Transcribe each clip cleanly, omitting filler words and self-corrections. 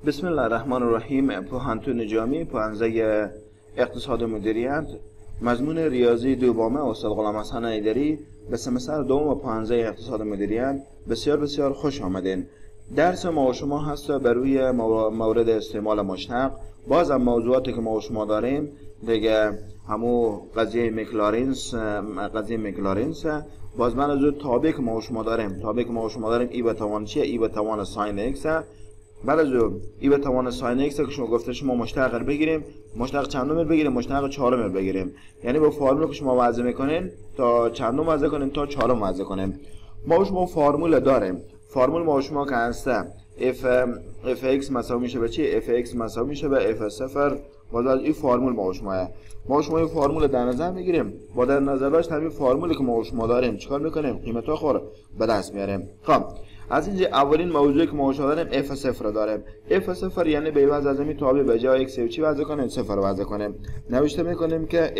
بسم الله الرحمن الرحیم. پوهنتون جامعه پوهنځی اقتصاد و مدیریت، مضمون ریاضی دوم استاد غلام حسن ایدری به سمستر دوم پوهنځی اقتصاد و مدیریت. بسیار خوش آمدین. درس ما و شما هست بر روی مورد استعمال مشتق. باز هم موضوعاتی که ما و شما داریم دیگه همو قضیه میکلارینس باز من از تابع که ما و شما داریم ای به توان چیه؟ ای به توان ساین ایکس. بعد از ای به توان ساین ایکس که شما گفته شما مشتق بگیریم، مشتق چندم بگیریم؟ مشتق چهارم بگیریم. یعنی با فرمول که شما وضع میکنین تا چندم وضع کنین؟ تا چهارم وضع کنیم. ما و شما فرمول داریم. فرمول ما و شما که هسته f x مساوی میشه به چی؟ f x مساوی میشه به f صفر. باز از این فرمول ما و شما این فرمول در نظر میگیریم. با در نظر داشت همین فرمولی که ما و شما داریم چیکار میکنیم؟ قیمت ها به دست میاریم. خب از اینجا اولین موضوعی که ما داریم f صفر داریم. f صفر یعنی به عوض از همین تابع به جای x چی وضع کنیم؟ صفر وضع کنیم. نوشته میکنیم که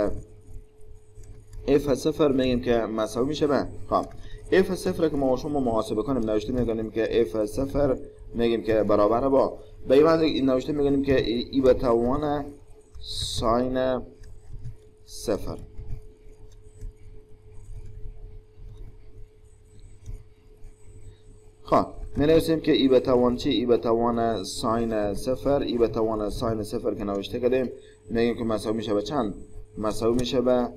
f صفر میگیم که مساوی میشه به خب f صفر که ما شما محاسبه کنیم نوشته میکنیم که f صفر میگیم که برابر با به عوض نوشته میکنیم که ای به توان ساین صفر. خب می نویسیم که ای به توان چی؟ ای به توان ساین صفر. ای به توان ساین صفر که نوشته کردیم میگیم که مساوی میشه به چند؟ مساوی میشه به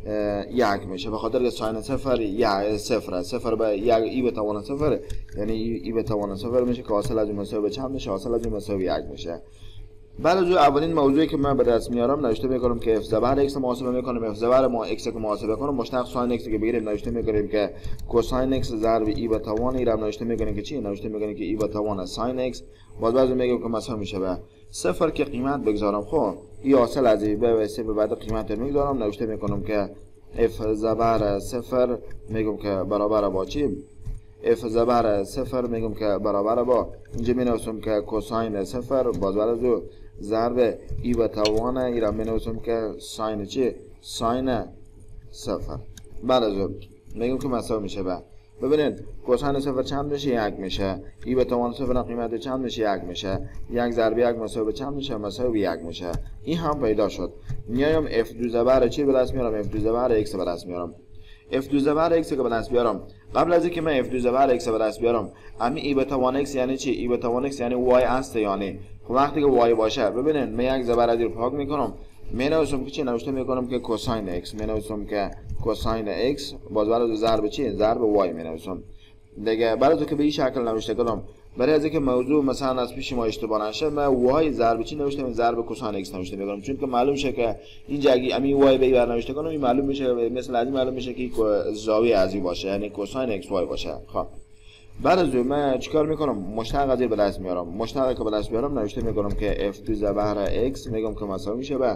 یک میشه، به خاطر که ساین صفر صفر به یک ای به توان صفر، یعنی ای به توان صفر میشه که حاصل از این مساوی به چند میشه؟ حاصل از این مساوی یک میشه. بعد از اولین موضوعی که من به دست میارم نوشته میکنم که f ضرب x محاسبه میکنم. f ضرب x که محاسبه کنم مشتق ساین x که بگیریم نوشته میکنیم که کوساین x ضرب ای به توان ای را نوشته میکنیم که چی؟ نوشته میکنیم که ای به توان ساین x. باز میگیم که مساوی میشه به صفر که قیمت بگذارم. خب این حاصل از ای به صفر بعد قیمت میگذارم نوشته میکنم که f ضرب صفر میگم که برابر با چی؟ f ضرب صفر میگم که برابر با اینجا می نویسم که کوساین صفر باز بعد از ضرب ای به توان ای را می نویسم که ساین چی؟ ساین صفر. بعد از میگم که مساوی میشه به ببینید کوساین صفر چند میشه؟ یک میشه. ای به توان صفر قیمت چند میشه؟ یک میشه. یک ضرب یک مساوی به چند میشه؟ مساوی به یک میشه. این هم پیدا شد. میایم f2 ضرب چی به دست میارم؟ f2 ضرب x به دست میارم. f2 ضرب x که به دست بیارم، قبل از اینکه من f2 ضرب x به دست بیارم امی ای به توان x یعنی چی؟ ای به توان x یعنی y است. یعنی خب وقتی که y باشه ببینید من یک ضرب رو پاک میکنم، می نویسم که چی؟ نوشته میکنم که کوساین x. می نویسم که کوساین x باز بعد ضرب چی؟ ضرب y می نویسم دیگه. بعد از که به این شکل نوشته کردم برای از اینکه موضوع مثلا از پیش ما اشتباه نشه من y ضرب چی نوشته؟ ضرب کوساین x نوشته میکنم، چون که معلوم شه که اینجا اگه امی y به بر نوشته کنم این معلوم میشه، مثلا از این معلوم میشه که زاویه ازی باشه، یعنی کوساین x y باشه. خب بعد از من چیکار میکنم؟ مشتق از به دست میارم. مشتق که به dest بیارم نوشته میکنم که f2 ضرب x میگم که مساوی میشه به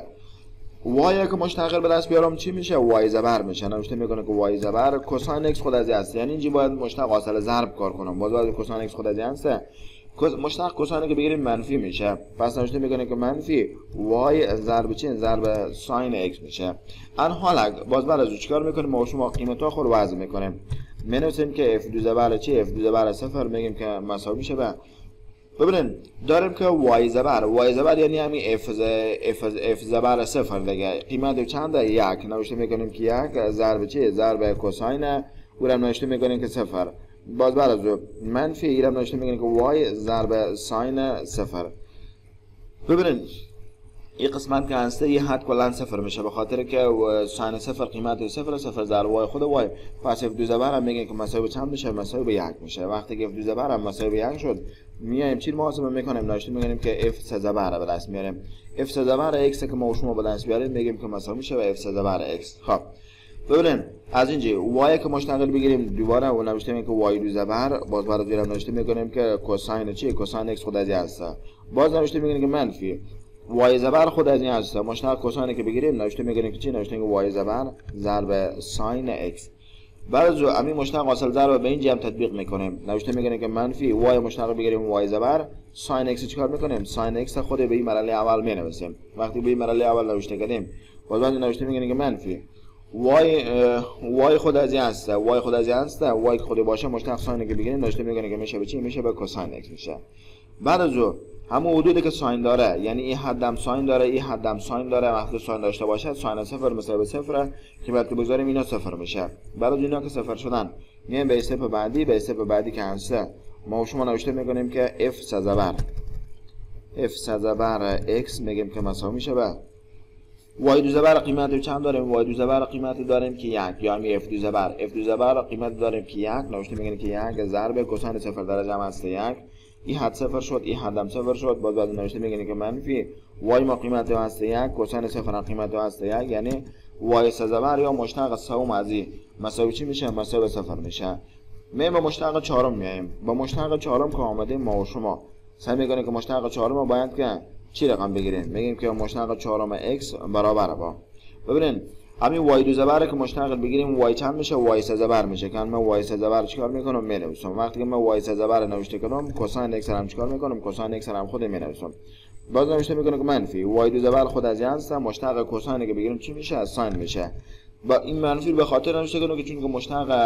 y که مشتق به دست بیارم چی میشه؟ y ضرب میشه. نوشته میکنه که y ضرب کوساین x خود از است، یعنی اینجا باید مشتق حاصل ضرب کار کنم. باز باید کوساین x خود از است مشتق کوساین که بگیریم منفی میشه، پس نوشته میکنه که منفی y ضرب چی؟ ضرب ساین x میشه. ان حالا باز بعد از چیکار میکنیم؟ ما شما قیمت ها خود وضع میکنیم. می نویسیم که f2 ضرب چی؟ f2 ضرب صفر میگیم که مساوی میشه به ببینید داریم که y ضرب یعنی همین f ضرب صفر دیگه. قیمت چنده؟ یک. نوشته میکنیم که یک ضرب چی؟ ضرب کوساین او را نوشته میکنیم که صفر. باز بعد از منفی ای را نوشته میکنیم که y ضرب ساین صفر. ببینید این قسمت که هسته یه حد کلا صفر میشه، به خاطر که ساین صفر قیمت صفر ضرب y خود y. پس f2 ضرب هم میگه که مساوی چند میشه؟ مساوی به یک میشه. وقتی که f2 ضرب هم مساوی به یک شد میایم چی محاسبه میکنیم؟ نوشته میکنیم که f3 ضرب به دست میاریم. f3 ضرب x که ما شما به دست بیاریم میگیم که مساوی میشه به f3 ضرب x. خب ببینید از اینجا y که مشتقل بگیریم دوباره و نوشته میکنیم که y2 ضرب باز برای دیرم نوشته میکنیم که کوساین چی؟ کوساین x خود از هست. باز نوشته میکنیم که منفی y ضرب خود از این هست. مشتق کوساین که بگیریم نوشته میکنیم که چی؟ نوشته میکنیم که y ضرب ساین x. بعد از همین مشتق حاصل ضرب به اینجا هم تطبیق میکنیم. نوشته میکنیم که منفی y مشتق بگیریم y ضرب ساین x چیکار میکنیم؟ ساین x خود به این مرحله اول می نویسیم. وقتی به این مرحله اول نوشته کردیم باز بعد نوشته میکنیم که منفی y خود از این هست. y خود از این هست. y خود باشه مشتق ساین که بگیریم نوشته میکنیم که میشه به چی؟ میشه به کوساین x میشه. بعد از همون حدودی که ساین داره، یعنی این حدم ساین داره، این حدم ساین داره. وقتی ساین داشته باشه ساین صفر مساوی صفره، قیمت که بگذاریم اینا صفر میشه. برای اینا که صفر شدن میایم به استپ بعدی. به استپ بعدی که هسته ما شما نوشته میکنیم که f سه زبر x میگیم که مساوی میشه به y دو زبر قیمت چند داریم؟ y دو زبر قیمت داریم که 1، یعنی f دو زبر قیمت داریم که 1. نوشته میگیم که 1 ضرب کوساین صفر درجه هم هست 1. این حد صفر شد، این حدم صفر شد. باز نوشته میگیم که منفی y ما قیمت هست 1، کوساین صفر قیمت هست 1، یعنی y سه زبر یا مشتق سوم از این مساوی چی میشه؟ مساوی صفر میشه. میایم به مشتق چهارم میایم. با مشتق چهارم که آمدیم ما و شما سعی میکنیم که مشتق چهارم باید که چی رقم بگیریم؟ میگیم که مشتق چهارم x برابر با، ببینین همین y دو زبر که مشتق بگیریم y چند میشه؟ y سه زبر میشه. که من y سه زبر چیکار میکنم؟ مینویسم. وقتی که من y سه زبر نوشته کنم کوساین x هم چیکار میکنم؟ کوساین x هم خود مینویسم. باز نوشته میکنم که منفی y دو زبر خود از این هست، مشتق کوساین که بگیریم چی میشه؟ ساین میشه. با این منفی به خاطر نوشته کنم که چون که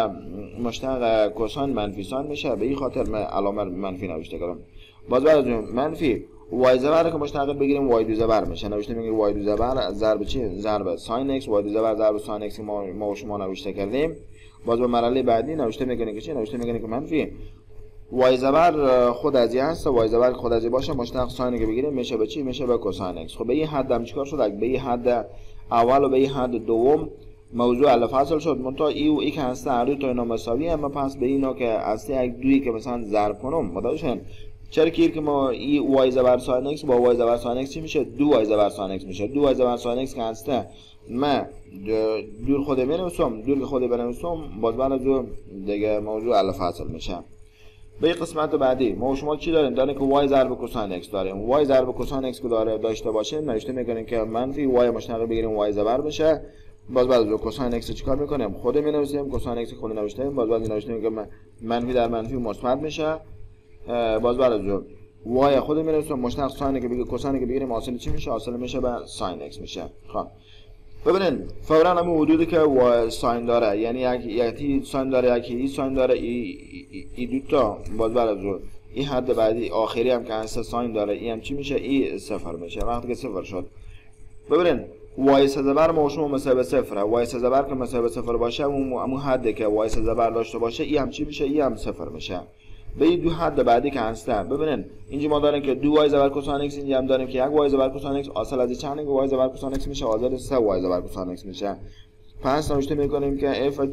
مشتق کوساین منفی ساین میشه، به این خاطر من علامه منفی نوشته کنم. باز بعد از منفی y زبر که مشتق بگیریم y دو زبر میشه. نوشته میگیم y دو زبر ضرب چی؟ ضرب ساین x. y دو زبر ضرب ساین x ما و شما نوشته کردیم. باز به مرحله بعدی نوشته میگیم که چی؟ نوشته میگیم که منفی y زبر خود از این هست، y زبر خود از این باشه مشتق ساین که بگیریم میشه به چی؟ میشه به کوساین x. خب به این حدم چیکار شد؟ به این حد اول و به این حد دوم موضوع حل فصل شد. منتها ای و ای که هست هر دو تا اینا مساوی هم. پس به اینا که هست یک دویی که مثلا ضرب کنم متوجهن. چرا که ما ای y زبر ساین x با y زبر ساین x چی میشه؟ 2y زبر ساین x میشه. 2y زبر ساین x که هسته من دور خود بنویسم، دور که خود بنویسم باز بعد از دیگه موضوع حل فصل میشه. به قسمت بعدی ما شما چی داریم؟ داریم که y ضرب کوساین x داریم. y ضرب کوساین x که داشته باشه نوشته میکنیم که منفی y مشتق بگیریم y زبر بشه. باز بعد از کوساین x چیکار میکنیم؟ خود مینویسیم. کوساین x خود نوشتیم. باز بعد نوشتیم که منفی در منفی مثبت میشه. باز بعد از y خود مینویسیم. مشتق ساین که بگیریم کوساین که بگیریم حاصل چی میشه؟ حاصل میشه به ساین x میشه. خب ببینین فورا همون حدودی که ساین داره، یعنی یکی ساین داره یکی ساین داره، ای دو تا. باز بعد از این حد بعدی آخری هم که هست ساین داره، این هم چی میشه؟ ای صفر میشه. وقتی که صفر شد ببینین y سه زبر ما شما مساوی صفره. y سه زبر که مساوی صفر باشه همون حدی که y سه زبر داشته باشه ای هم چی میشه؟ ای هم صفر میشه. به این دو حد بعدی که هستن ببینین اینجا ما داریم که 2y زبر کوساین x، اینجا هم داریم که 1y زبر کوساین x. حاصل از چند y زبر کوساین x میشه؟ حاصل 3y زبر کوساین x میشه. پس نوشته میکنیم که f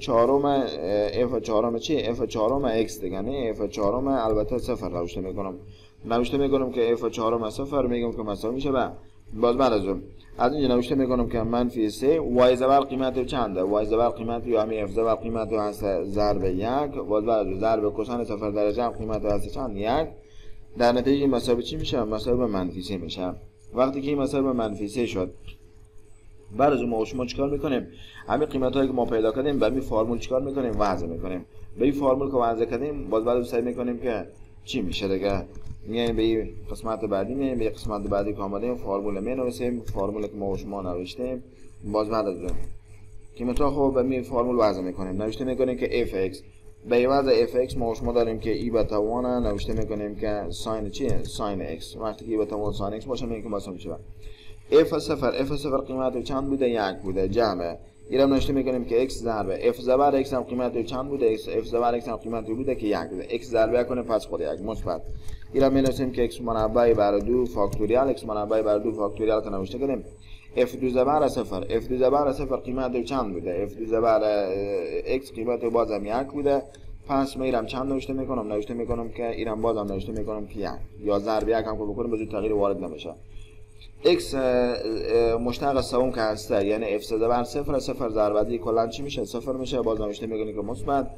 چهارم چی؟ f چهارم x دیگه، نه f چهارم البته صفر نوشته میکنم که f چهارم صفر میگم که مساوی میشه به باز بعد از اینجا نوشته میکنم که منفی 3 y زبر قیمت چنده؟ y زبر قیمت یا همین f زبر قیمت هست ضرب 1. باز بعد ضرب کوساین صفر درجه هم قیمت هست چند؟ 1. در نتیجه این مساوی چی میشه؟ مساوی به منفی 3 میشه. وقتی که این مساوی به منفی 3 شد بعد از اون ما شما چیکار میکنیم؟ همین قیمت هایی که ما پیدا کردیم به همین فرمول چیکار میکنیم؟ وضع میکنیم. به این فرمول که وضع کردیم باز بعد سعی میکنیم که چی میشه دیگه. میایم به قسمت بعدی، میایم به قسمت بعدی که آمدیم فرمول مینویسیم. فرمولی که ما و شما نوشتیم باز بعد از اون قیمتا خب به این فرمول وضع میکنیم. نوشته میکنیم که fx به عوض fx ما و شما داریم که ای به توان نوشته میکنیم که ساین چیه؟ ساین x. وقتی که ای به توان ساین x باشه میگیم که مساوی میشه f صفر قیمت چند بوده؟ 1 بوده. جمع اینم نوشته میکنیم که x ضرب f زبر x هم قیمت چند بوده؟ f زبر x هم قیمت بوده که 1 بوده. x ضرب 1 کنه پس خود 1 مثبت. اینم مینویسیم که x مربع بر 2 فاکتوریال x مربع بر 2 فاکتوریال که نوشته کنیم f دو زبر صفر. f دو زبر صفر قیمت چند بوده؟ f دو زبر x قیمت بازم 1 بوده. پس میرم چند نوشته میکنم که اینم بازم نوشته میکنم که 1 یا ضرب 1 هم که بکنیم به زود تغییر وارد نمیشه. x مشتق سوم که هسته یعنی f زبر صفر ضرب دی کلا چی میشه؟ صفر میشه. باز نوشته میکنیم که مثبت.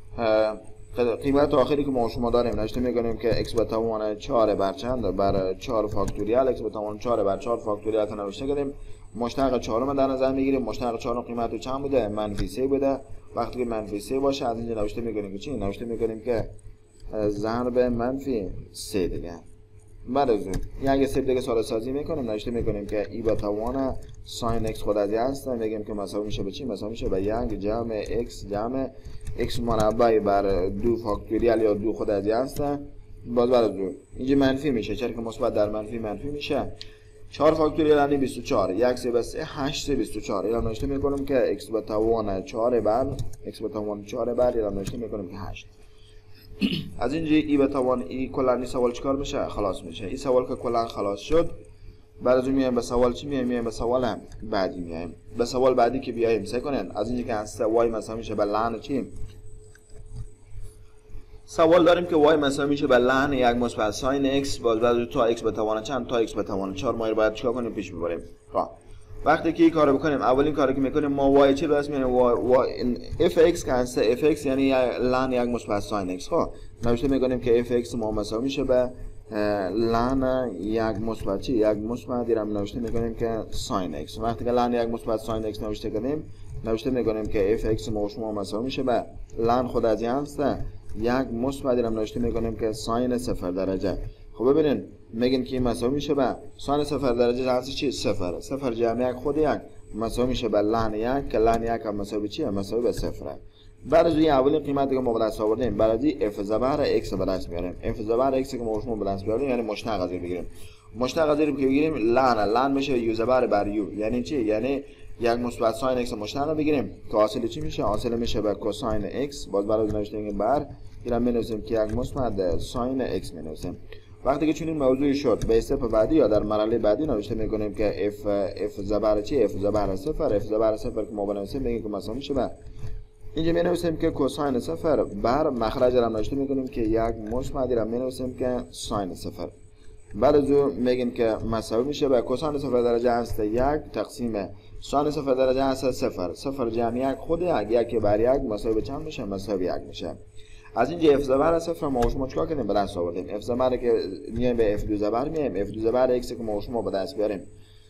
قیمت آخری که ما شما داریم نوشته میکنیم که x به توان 4 بر چند؟ بر 4 فاکتوریال. x به توان 4 بر 4 فاکتوریال نوشته کردیم. مشتق چهارم در نظر میگیریم. مشتق چهارم قیمت چند بوده؟ منفی 3 بوده. وقتی که منفی 3 باشه از اینجا نوشته میکنیم که چی؟ نوشته میکنیم که ضرب منفی 3 دیگه. بعد از اون یک استپ دیگه ساده سازی میکنیم. نوشته میکنیم که ای به توان ساین x خود از این هست. میگیم که مساوی میشه به چی؟ مساوی میشه به 1 جمع x مربع بر 2 فاکتوریال یا 2 خود از این هست. باز بر از اینجا منفی میشه، چرا که مثبت در منفی منفی میشه. 4 فاکتوریال یعنی 24. 1 3 به 3 8 24. اینم نوشته میکنم که x به توان 4 بر x به توان 4 بر اینم نوشته میکنم که 8. از اینجا ای به توان ای کلا این سوال چیکار میشه؟ خلاص میشه. این سوال که کلا خلاص شد، بعد از اون میایم به سوال چی میایم به سوال بعدی میایم. به سوال بعدی که بیایم سعی کنین از اینجا که هست y مثلا میشه به لعن چی؟ سوال داریم که y مثلا میشه به لعن 1 مثبت ساین x باز بعد تا x به توان چند تا x به توان 4 ما رو باید چیکار کنیم؟ پیش ببریم. خب وقتی که این کارو بکنیم، اولین کاری که میکنیم ما y چی درست میاریم؟ f(x) که هست f(x) یعنی لعن 1 مثبت ساین x. خب نوشته میکنیم که f(x) ما مثلا میشه به لعن 1 مثبت چی؟ 1 مثبت دیرم نوشته میکنیم که ساین x. وقتی که لعن 1 مثبت ساین x نوشته کنیم، نوشته میکنیم که f(x) ما شما مثلا میشه به لعن خود از این هست 1 مثبت دیرم نوشته میکنیم که ساین 0 درجه. خب ببینین میگن که مساوی میشه به ساین 0 درجه هست چی؟ 0. 0 جمع 1 خود 1 مساوی میشه به لعن 1 که لعن 1 هم مساوی چیه؟ مساوی به 0. بعد از این اولین قیمتی که ما به دست آوردیم، بعد از این f ضرب x به دست میاریم. f ضرب x که ما شما به دست بیاریم یعنی مشتق از این بگیریم. مشتق از این که بگیریم لعن میشه u ضرب بر u، یعنی چی؟ یعنی 1 مثبت ساین x مشتق رو بگیریم که حاصل چی میشه؟ حاصل میشه به کوساین x باز بعد از نوشتیم بر اینم می‌نویسیم که 1 مثبت ساین x می‌نویسیم. وقتی که چنین موضوعی شد به استپ بعدی یا در مرحله بعدی نوشته می‌کنیم که f ضرب چی؟ f ضرب 0 f ضرب 0 که ما بنویسیم میگیم که مثلا میشه به اینجا می‌نویسیم که کوساین 0 بر مخرج را نوشته می‌کنیم که 1 مثبت را می‌نویسیم که ساین 0. بعد از اون میگیم که مساوی میشه به کوساین 0 درجه هست 1 تقسیم ساین 0 درجه هست 0. 0 جمع 1 خود 1 بر 1 مساوی به چند میشه؟ مساوی 1 میشه. از اینجا f ضرب 0 ما شما چیکار کردیم؟ به دست آوردیم. f ضرب که میایم به f2 ضرب میایم f2 ضرب x که ما شما به دست بیاریم.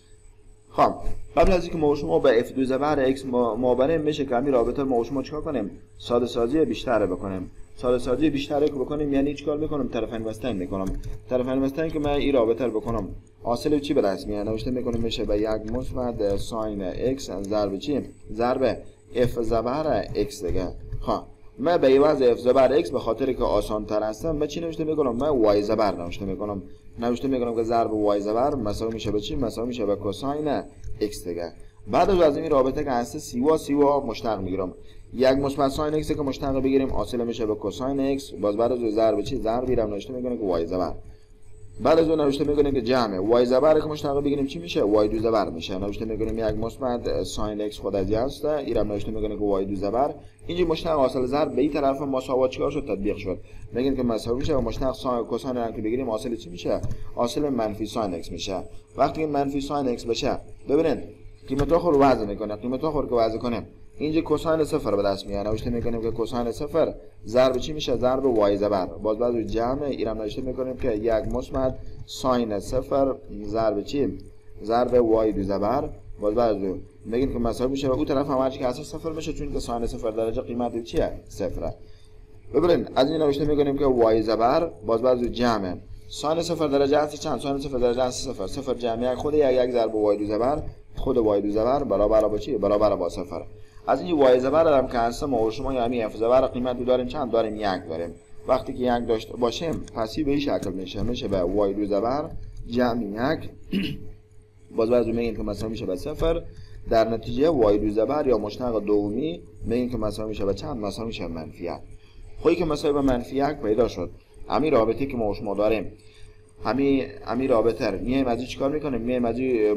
خب قبل از اینکه ما شما به f2 ضرب x ما بریم میشه که همین رابطه ما شما چیکار کنیم؟ ساده سازی بیشتر بکنیم. ساده سازی بیشتر رو بکنیم یعنی چیکار میکنم؟ طرفین وستین میکنم. طرفین وستین که من این رابطه رو بکنم حاصل چی به دست میاد؟ نوشته میکنم میشه به 1 مثبت ساین x ضرب چی؟ ضرب f ضرب x دیگه. خب من به عوض f ضرب x به خاطر که آسان تر هستم من چی نوشته میکنم؟ من y ضرب نوشته میکنم. نوشته میکنم که ضرب y ضرب مساوی میشه به چی؟ مساوی میشه به کوساین x دیگه. بعد از این رابطه که هست سی و مشتق میگیرم. 1 مثبت ساین x که مشتق بگیریم حاصل میشه به کوساین x باز بعد از ضرب چی؟ ضرب میرم نوشته میکنم که y ضرب. بعد از اون نوشته میکنیم که جمع y ضرب که مشتق بگیریم چی میشه؟ y2 ضرب میشه. نوشته میکنیم 1 مثبت ساین x خود از هست اینم نوشته میکنیم که y2 ضرب. اینجا مشتق حاصل ضرب به این طرف مساوات چیکار شد؟ تطبیق شد. میگیم که مساوی میشه و مشتق کوساین رو که بگیریم حاصل چی میشه؟ حاصل منفی ساین x میشه. وقتی که منفی ساین x بشه ببینید قیمت آخر رو وضع میکنه. قیمت آخر که وضع کنیم اینجا کوساین 0 به دست میاد. نوشته میکنیم که کوساین 0 ضرب چی میشه؟ ضرب y ضرب. باز بعد جمع اینم نوشته میکنیم که 1 مثبت ساین 0 ضرب چی؟ ضرب y2 ضرب. باز بعد میگیم که مساوی میشه و اون طرف هم هرچی که اصلا 0 میشه چون که ساین 0 درجه قیمت چیه؟ 0. ببینید از این نوشته میکنیم که y ضرب باز بعد جمع ساین 0 درجه هست چند؟ ساین 0 درجه هست 0. 0 جمع خود 1 ضرب y2 ضرب خود y2 ضرب برابر با چی؟ برابر با 0. از این y ضرب هم که هست ما شما یعنی f ضرب قیمت داریم چند؟ داریم 1 داریم. وقتی که 1 داشته باشیم پس به این شکل میشه به y2 ضرب جمع 1 باز بعد میگیم که مثلا میشه به 0. در نتیجه y2 ضرب یا مشتق دومی میگیم که مثلا میشه به چند؟ مثلا میشه منفی 1. خودی که مثلا به منفی 1 پیدا شد. همین رابطه که ما شما داریم همین رابطه رو میایم از این چیکار میکنیم؟ میایم از این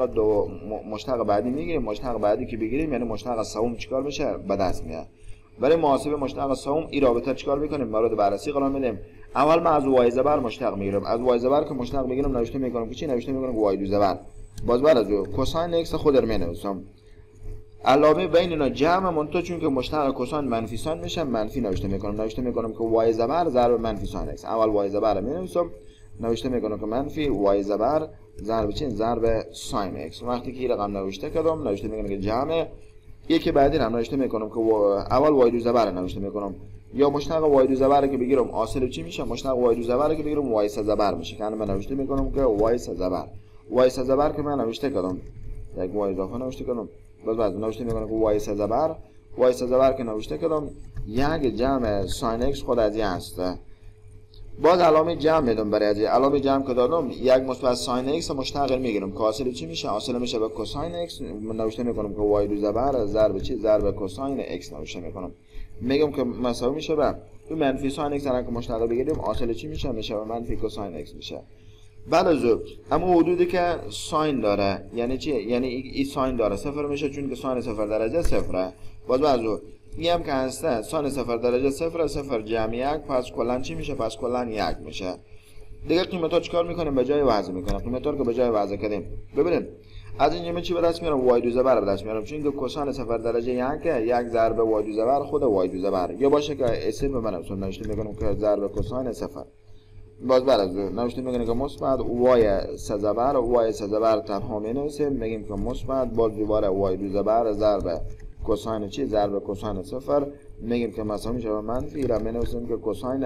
مشتق بعدی میگیریم. مشتق بعدی که بگیریم یعنی مشتق سوم چیکار میشه؟ به دست میاد. برای محاسبه مشتق سوم این رابطه چیکار میکنیم؟ مورد بررسی قرار میدیم. اول من از y ضرب مشتق میگیرم. از y ضرب که مشتق میگیرم نوشته میکنم که چی؟ نوشته میکنم y2 ضرب. باز بعد از کوساین x خود رو مینویسم. علاوه بین اینا جمع منتها چون که مشتق کوساین منفی ساین میشه منفی نوشته میکنم که y ضرب ضرب منفی ساین x. اول y ضرب رو مینویسم نوشته میکنم که منفی y ضرب ضرب چین؟ ضرب ساین x. وقتی که این رقم نوشته کردم نوشته میکنم که جمع یکی بعدی هم نوشته میکنم که اول y2 ضرب نوشته میکنم یا مشتق y2 ضرب که بگیرم حاصل چی میشه؟ مشتق y2 ضرب که بگیرم y3 ضرب میشه. که من نوشته میکنم که y3 ضرب که من نوشته کردم یک y اضافه نوشته کردم. باز بعد نوشته میکنم که y3 ضرب که نوشته کردم یک جمع ساین x خود از این هست. باز علامه جمع میدم برای از علامه جمع که دادم یک مثبت ساین ایکس مشتقل میگیرم که حاصل چی میشه؟ حاصل میشه به کوساین ایکس. نوشته میکنم که وای دو زبر ضرب چی؟ ضرب کوساین ایکس نوشته میکنم. میگم که مساوی میشه به این منفی ساین ایکس الان که مشتقل بگیریم حاصل چی میشه؟ میشه به منفی کوساین ایکس میشه. بعد از اما حدودی که ساین داره یعنی چی؟ یعنی این ساین داره صفر میشه چون که ساین صفر درجه صفره. باز این هم که هسته ساین صفر درجه صفر صفر جمع یک پس کلن چی میشه؟ پس کلن یک میشه. دیگه قیمت ها چیکار میکنیم؟ به جای وضع میکنیم. قیمت ها رو که به جای وضع کردیم ببینید از اینجا من چی به دست میارم؟ وای دو زبر به دست میارم چون که کوساین صفر درجه یک ضرب وای دو زبر خود وای دو زبر یا باشه که اسم به من نوشته میکنم که ضرب کوساین صفر. باز بعد از نوشته میکنیم که مثبت وای سه زبر وای سه زبر تنها مینویسیم میگیم که مثبت باز دوباره وای دو زبر ضرب کوساین چی؟ ضرب کوساین صفر میگیم که مساوی میشه به منفی را مینویسیم که کوساین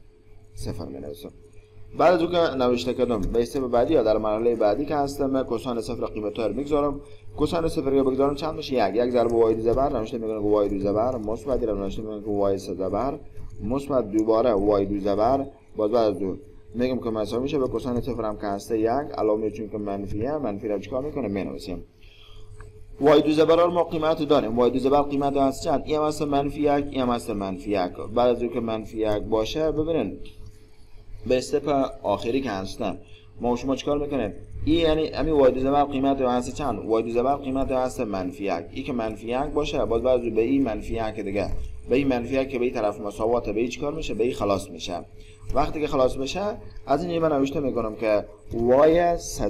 صفر مینویسیم. بعد از اون که نوشته کردم به استپ بعدی یا در مرحله بعدی که هستم کوساین صفر قیمت رو میگذارم. کوساین صفر رو بگذارم چند میشه؟ یک ضرب وای دو زبر نوشته میکنم که وای دو زبر مثبت را نوشته میکنم که وای سه زبر مثبت دوباره وای دو زبر باز بعد از اون میگم که مساوی میشه به کوساین صفر هم که هسته یک علامه چون که منفیه منفی را چیکار میکنه؟ مینویسیم. وای دو زبر رو ما قیمت داریم. وای دو زبر قیمت هست چند؟ این هم هست منفی یک این هم هست منفی یک. بعد از اون که منفی یک باشه ببینید به استپ آخری که هستن ما شما چیکار میکنیم؟ این یعنی همین وای دو زبر قیمت هست چند؟ وای دو زبر قیمت هست منفی یک. این که منفی یک باشه باز بعد به این منفی یک دیگه به این منفی یک که به این طرف مساوات به این چیکار میشه؟ به این خلاص میشه. وقتی که خلاص بشه از این من نوشته میکنم که وای سه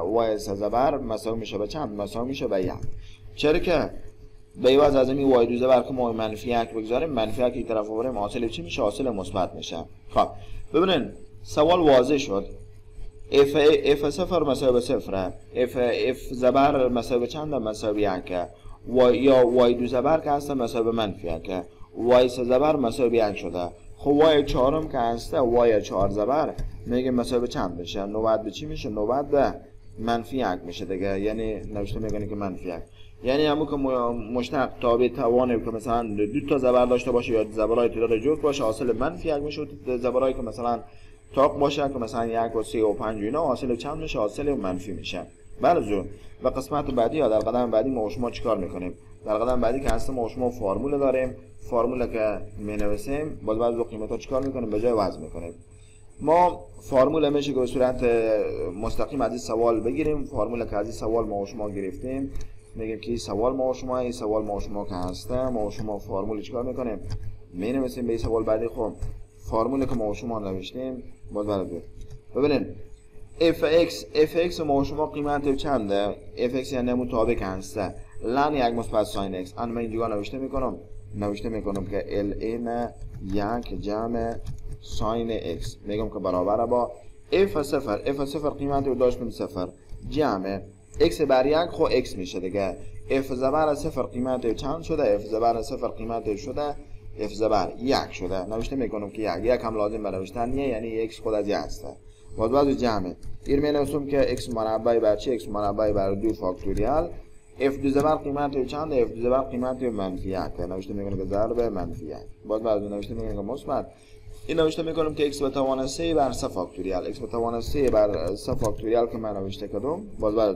زبر مساوی میشه به چند؟ مساوی میشه به یک. چرا که به عوض از این وای دو زبر که ما منفی یک بگذاریم منفی یک این طرف آوریم حاصل چی میشه؟ حاصل مثبت میشه. خب ببینید سوال واضح شد. اف صفر مساوی به صفر اف زبر مساوی به چند؟ مساوی یک. یا وای دو زبر که هست مساوی به منفی یک. وای سه زبر مساوی به یک شده. خب وای چهارم که هسته وای چهار زبر میگه مساوی به چند بشه؟ نوبت به چی میشه؟ نوبت به منفی یک میشه دیگه. یعنی نوشته میگه که منفی یک یعنی همون که مشتق تابع توانه که مثلا دو تا زبر داشته باشه یا زبرهای تعداد جفت باشه حاصل منفی یک میشه. زبرهایی که مثلا تاق باشه که مثلا 1 و 3 و 5 اینا حاصل چند میشه؟ حاصل منفی میشه. برزو و قسمت بعدی یا در قدم بعدی ما شما چیکار میکنیم؟ در قدم بعدی که هستیم ما شما فرمول داریم. فرمول که مینویسیم باز بعضی قیمتا چیکار میکنیم؟ به جای وضع میکنیم. ما فرمول میشه که به صورت مستقیم از این سوال بگیریم. فرمول که از این سوال ما شما گرفتیم میگیم که این سوال ما شما این سوال ما شما که هسته ما شما فرمول چیکار میکنیم؟ مینویسیم به این سوال بعدی. خب فرمول که ما شما نوشتیم باز برای ببینید f(x) ما شما قیمت چنده؟ f(x) یعنی مطابق هسته لن یک مثبت ساین x. من اینجا نوشته میکنم که ln یک جمع ساین x میگم که برابر با f صفر قیمت رو داشتیم صفر جمع x بر یک خو x میشه دیگه. f زبر صفر قیمت چند شده؟ f زبر صفر قیمت شده f زبر یک شده. نوشته میکنم که یک هم لازم بنوشتن نیه یعنی x خود از یک هسته. باز جمع این می نوشتم که x مربع بر چی؟ x مربع بر 2 فاکتوریال f دو زبر قیمت چند؟ f دو زبر قیمت منفی یک. نوشته میکنم که ضرب منفی یک. باز نوشته میکنم که مثبت این نوشته میکنم که x به توان 3 بر 3 فاکتوریال x به توان 3 بر 3 فاکتوریال که من نوشته کردم باز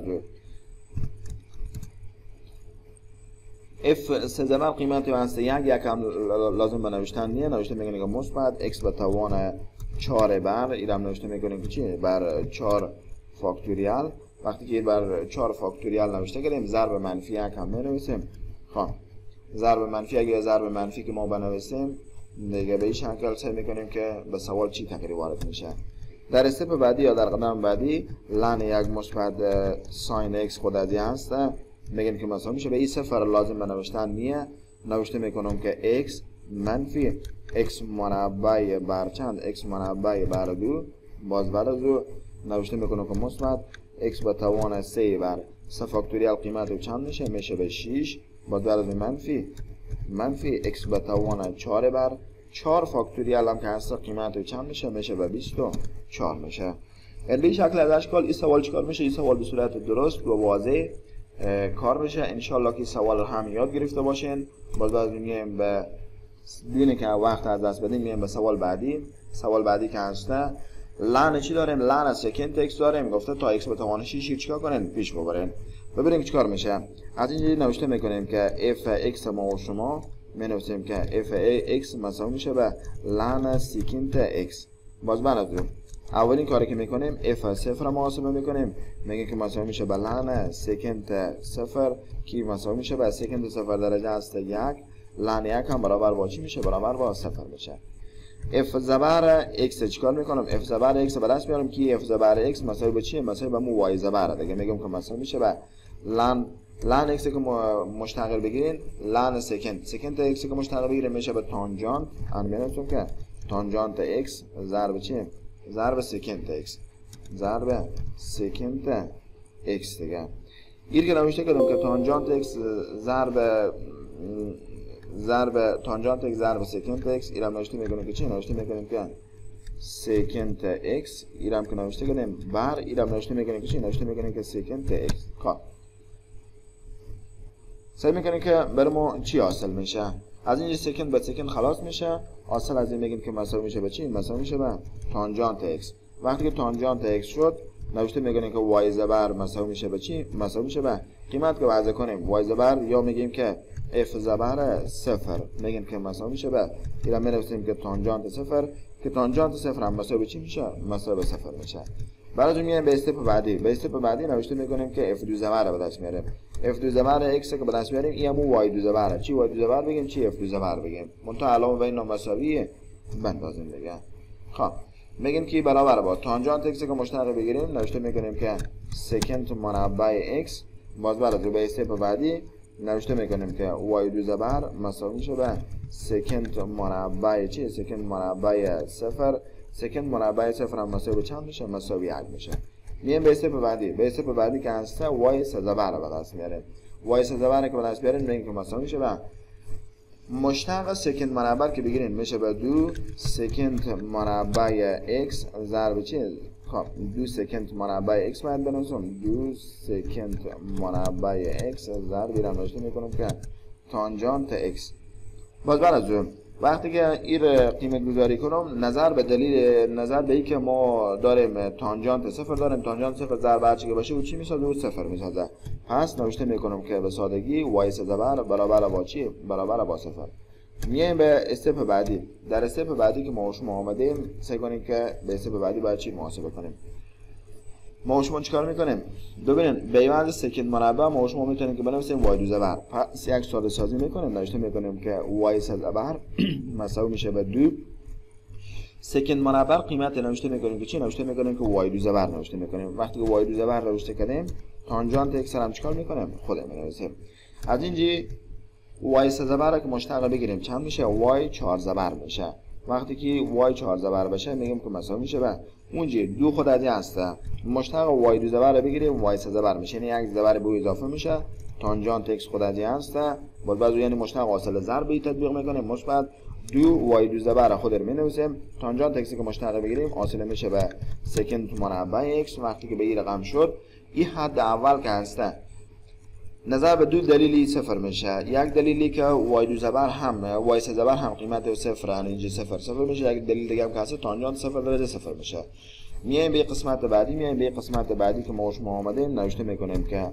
f سه زبر قیمت هست یک هم لازم بنوشتن نیه. نوشته میکنم که مثبت x به توان 4 بر اینم نوشته میکنیم که چی؟ بر 4 فاکتوریال. وقتی که بر 4 فاکتوریال نوشته کردیم ضرب منفی یک هم بنویسیم. خب ضرب منفی یک یا ضرب منفی که ما بنویسیم دیگه به این شکل سعی میکنیم که به سوال چی تغییری وارد میشه. در استپ بعدی یا در قدم بعدی لن یک مثبت ساین x خود از این هسته میگیم که مثلا میشه به این صفر لازم بنوشتن نیه. نوشته میکنم که x منفی x مربع بر چند؟ x مربع بر 2 باز بعد از او نوشته میکنم که مثبت x به توان 3 بر 3 فاکتوریال قیمت چند میشه؟ میشه به 6 باز بعد از منفی x به توان 4 بر 4 فاکتوریال هم که هست قیمت چند میشه؟ میشه به 24 میشه. به شکل از اشکال این سوال چیکار میشه؟ این سوال به صورت درست و واضح کار میشه. انشالله که سوال هم یاد گرفته باشین. باز میایم به دونه که وقت از دست بدیم میایم به سوال بعدی. سوال بعدی که هسته لن چی داریم؟ لن سکند اکس داریم. گفته تا اکس به توان 6 چیکار کنین؟ پیش ببرین. ببینیم چیکار میشه. از اینجوری نوشته میکنیم که اف اکس ما و شما می‌نویسیم که اف اکس مساوی میشه به لن سکند اکس. باز براتون اولین کاری که میکنیم اف صفر محاسبه میکنیم، میگه که مساوی میشه به لن سکند صفر که مساوی میشه به سکند صفر درجه است 1. لن 1 هم برابر با چی میشه؟ برابر با صفر میشه. اف زبر x چیکار میکنم؟ اف زبر x به دست میارم که اف زبر x مساوی به چیه؟ مساوی به مو y زبر دیگه. میگم که مساوی میشه به لن x که مشتقل بگیرین لن سکند x که مشتقل بگیرین میشه به تانجانت. ان میگم که تانجانت x ضرب چیه؟ ضرب سکند x ضرب سکند x دیگه. این که نوشته کردم که تانجانت x ضرب تانجانت x ضرب سکند x. اینم نوشته میکنیم که چی؟ نوشته میکنیم که سکند x. اینم که نوشته کردیم بر اینم نوشته میکنیم که چی؟ نوشته میکنیم که سکند x. خب سعی میکنیم که برامون چی حاصل میشه؟ از اینجا سکند به سکند خلاص میشه. حاصل از این میگیم که مساوی میشه به چی؟ مساوی میشه به تانجانت x. وقتی که تانجانت x شد نوشته میکنیم که y زبر مساوی میشه به چی؟ مساوی میشه به قیمت که وضع کنیم y زبر یا میگیم که f زبر صفر. میگیم که مساوی میشه به اینا می‌نویسیم که تانجانت صفر که تانجانت صفر هم مساوی به چی میشه؟ مساوی به صفر میشه. بعد میایم به استپ بعدی. به استپ بعدی نوشته میکنیم که f2 زبر رو به دست میاریم. f2 زبر x که به دست میاریم این همون y2 زبر. چی y2 زبر بگیم؟ چی f2 زبر بگیم؟ منتها علامه بین مساوی بندازیم دیگه. خب میگیم که برابر با تانجانت x که مشتق بگیریم نوشته میکنیم که سکند مربع x. باز بعد به استپ بعدی نوشته میکنیم که y2 زبر مساوی میشه به سکند مربع چی؟ سکند مربع صفر. سکند مربع صفر هم مساوی به چند میشه؟ مساوی 1 میشه. میایم به استپ بعدی. به استپ بعدی که هسته y سه زبر رو به دست میاریم. y سه زبر که به دست بیاریم میگیم که مساوی میشه به مشتق سکند مربع که بگیرین میشه به 2 سکند مربع x ضرب چی؟ خب 2 سکند مربع x باید بنویسم. 2 سکند مربع x ضرب ایرم نوشته میکنم که تانجانت x. باز بعد از اون وقتی که این قیمت گذاری کنم نظر به ای که ما داریم تانجانت صفر داریم. تانجانت صفر ضرب هر چی که باشه او چی میسازه؟ او صفر میسازه. پس نوشته میکنم که به سادگی y سه زبر برابر با چی؟ برابر با صفر. میایم به استپ بعدی. در استپ بعدی که ما شما آمدیم سعی کنیم که به استپ بعدی باید چی محاسبه کنیم. ما شما چیکار میکنیم؟ ببینین به عوض سکند مربع ما شما میتونیم که بنویسیم y2 زبر. پس یک ساده سازی میکنیم. نوشته میکنیم که y سه زبر مساوی میشه به 2 سکند مربع. قیمت نوشته میکنیم که چی؟ نوشته میکنیم که y2 زبر نوشته میکنیم. وقتی که y2 زبر نوشته کردیم تانجانت x هم چیکار میکنیم؟ خودمون مینویسیم. از اینجی y سه زبر که مشتق بگیریم چند میشه؟ y 4 زبر میشه. وقتی که y 4 زبر بشه میگیم که مساوی میشه به اونجی دو خود از این هسته. مشتق y2 زبر بگیریم y 3 زبر میشه. یعنی یک زبر به اضافه میشه. تانجانت x خود از این هسته. باز بعد یعنی مشتق حاصل ضربی تطبیق میکنیم. مثبت 2 y2 زبر خود رو مینویسیم. تانجانت x که مشتق بگیریم حاصل میشه به سکند مربع x. وقتی که به این رقم شد این حد اول که هسته نظر به دو دلیلی صفر میشه. یک دلیلی که y2 زبر هم y3 زبر هم قیمت صفر ان اینجا صفر میشه. یک دلیل دیگه هم که هست تانجانت صفر درجه صفر میشه. میایم به قسمت بعدی که ما شما آمدیم نوشته میکنیم که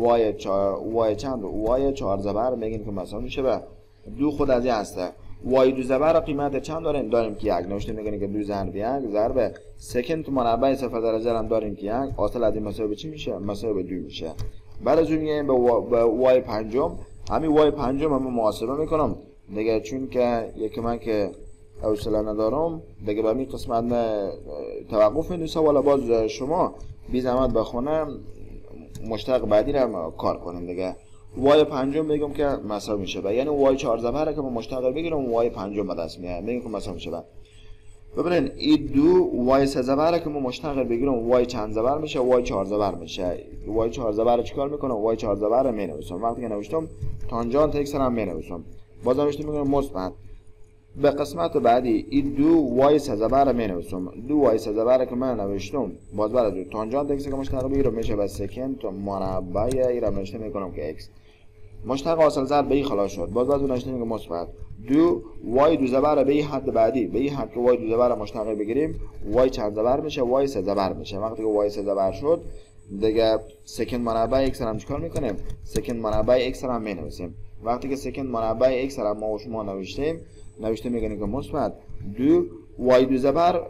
y چند؟ y 4 زبر میگیم که مساوی میشه به دو خود از این هسته. y2 زبر قیمت چند داریم که 1. نوشته میکنیم که 2 ضرب 1 ضرب سکند مربع صفر درجه هم داریم که 1. حاصل از این مساوی به چی میشه؟ مساوی به 2 میشه. بعد از اون میایم به y پنجم. همین y پنجم هم محاسبه میکنم دیگه، چون که یک من که حوصله ندارم دیگه به این قسمت توقف میدوسه. والا باز شما بی زحمت بخونه مشتق بعدی رو کار کنیم دیگه. y پنجم میگم که مساوی میشه به یعنی y 4 زبر که ما مشتق بگیرم y پنجم به دست میاد میگم که مساوی میشه به. ببینین این دو y 3 زبر که ما مشتق بگیرم y چند زبر میشه؟ y 4 زبر میشه. y 4 زبر رو چیکار میکنم؟ y 4 زبر رو مینویسم. وقتی که نوشتم تانجانت x هم مینویسم. باز نوشته میکنم مثبت. به قسمت بعدی این دو y 3 زبر رو مینویسم. دو y 3 زبر که من نوشتم باز بعد تانجانت x که مشتق بگیرم میشه به سکند مربع این رو نوشته میکنم که x. مشتق حاصل ضرب به این خلاص شد. باز اون نوشته میگه مثبت دو وای دو زبر به این حد بعدی، به این حد که وای دو زبر مشتق بگیریم وای چند زبر میشه؟ وای سه زبر میشه. وقتی که وای سه زبر شد دیگه سکند مربع x هم چیکار میکنیم؟ سکند مربع x هم مینویسیم. وقتی که سکند مربع x هم ما و شما نوشته میگیم که مثبت دو وای دو زبر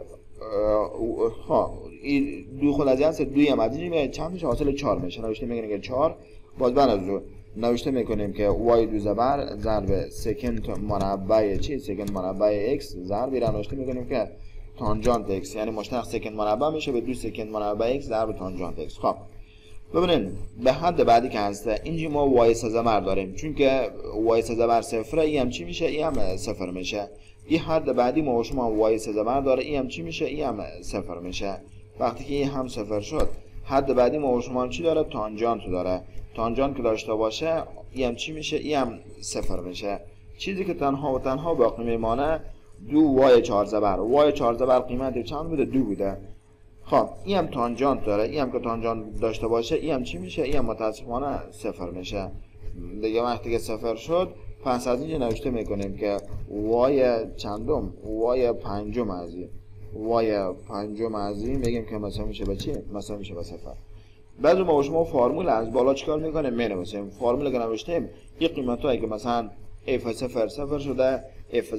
دو خود از هست دوی هم از اینجا میاد چند میشه؟ حاصل 4 میشه. نوشته میگیم که 4. باز بعد از اون نوشته میکنیم که وای دو زبر ضرب سکند مربع چی؟ سکند مربع x ضرب را نوشته میکنیم که تانجانت x، یعنی مشتق سکند مربع میشه به 2 سکند مربع x ضرب تانجانت x. خب ببینین به حد بعدی که هسته اینجا ما وای سه زبر داریم، چون که وای سه زبر صفره، این هم چی میشه؟ این هم صفر میشه. این حد بعدی ما و شما وای سه زبر داره، این هم چی میشه؟ این هم صفر میشه. وقتی که این هم صفر شد حد بعدی ما و شما چی داره؟ تانجانت داره. تانجانت که داشته باشه این هم چی میشه؟ این هم صفر میشه. چیزی که تنها و تنها باقی میمانه دو وای 4 زبر. وای 4 زبر قیمت چند بوده؟ 2 بوده. خب این هم تانجانت داره، این هم که تانجانت داشته باشه این هم چی میشه؟ این هم متاسفانه صفر میشه. دیگه وقتی که صفر شد پس از اینجا نوشته میکنیم که وای چندم؟ وای پنجم از این، وای پنجم از این میگیم که مثلا میشه به چی؟ مثلا میشه به صفر. بعد ما شما فرمول از بالا چیکار میکنیم؟ مینویسیم. فرمول که نوشتیم این قیمتایی که مثلا f صفر صفر شده، f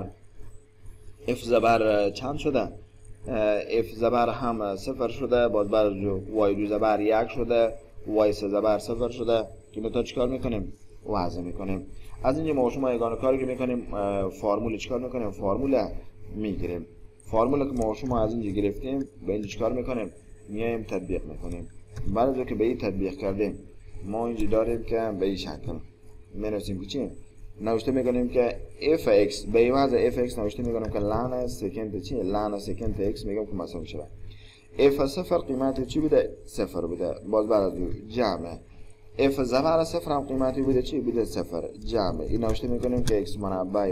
زبر چند شده؟ f زبر هم صفر شده، باز بعد y دو زبر 1 شده، y سه زبر صفر شده. قیمتا چیکار میکنیم؟ وضع میکنیم. از اینجا ما شما یگانه کاری که میکنیم فرمول چیکار میکنیم؟ فرمول میگیریم. فرمول که ما شما از اینجا گرفتیم به اینجا چیکار میکنیم؟ میایم تطبیق میکنیم. بعد از که به این تطبیق کردیم ما اینجا داریم که به این شکل می‌نویسیم که چی؟ نوشته میکنیم که f(x) به عوض f(x) نوشته میکنیم که ln سکند چی؟ ln سکند x میگم که مثلا میشه f صفر قیمت چی بوده؟ صفر بوده. باز بعد از جمع f زبر صفر هم قیمتی بوده چی؟ بوده صفر. جمع این نوشته میکنیم که x منبع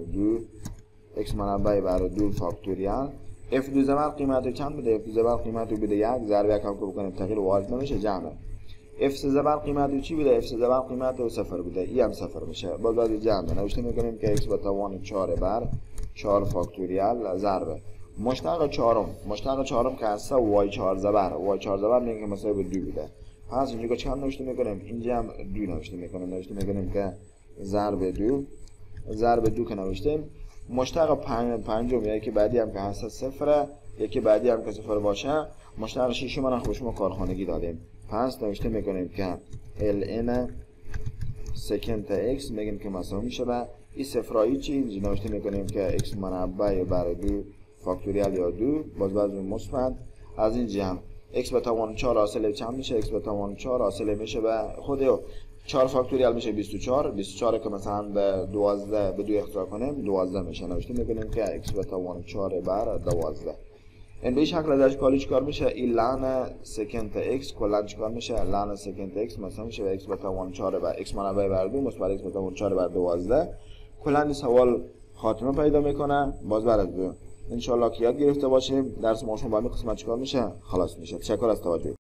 بر 2 فاکتوریال f دو زبر قیمت چند بوده؟ f دو زبر قیمت بوده 1 ضرب 1 هم که بکنیم تغییر وارد نمیشه. جمع f سه زبر قیمت چی بوده؟ f سه زبر قیمت صفر بوده، این هم صفر میشه. باز بعد جمع نوشته میکنیم که x به توان 4 بر 4 فاکتوریال ضرب مشتق چهارم که هسته y 4 زبر میگیم مثلا به 2 بوده. پس اینجا چند نوشته میکنیم؟ اینجا هم 2 نوشته میکنیم که ضرب 2 که نوشتیم. مشتق پنجم یکی بعدی هم که هست صفره، یکی بعدی هم که صفر باشه. مشتق ششم من خوب شما کارخانگی دادیم. پس نوشته میکنیم که ln سکند x میگیم که مساوی میشه به این صفرایی چی؟ نوشته میکنیم که x منبع بر 2 فاکتوریال یا 2 باز بعد مثبت. از این جمع x به توان 4 حاصل چند میشه؟ x به توان 4 حاصل میشه به خود 4 فاکتوریال میشه 24 که مثلا به 12 به 2 اختصار کنیم 12 میشه. نوشته میکنیم که x به توان 4 بر 12. این به شکل ازش کالی چیکار میشه؟ این ln سکند x کلا چیکار میشه؟ ln سکند x مثلا میشه به x به توان 4 بر x منبع بر 2 مثبت x به توان 4 بر 12. کلا این سوال خاتمه پیدا میکنه. باز بعد از ان شاء الله که یاد گرفته باشیم درس ما شما با این قسمت چیکار میشه؟ خلاص میشه. تشکر از توجه.